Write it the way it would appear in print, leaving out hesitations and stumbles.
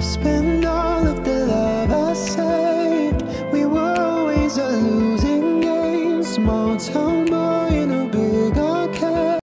spend all of the love I saved. We were always a losing game. Small town boy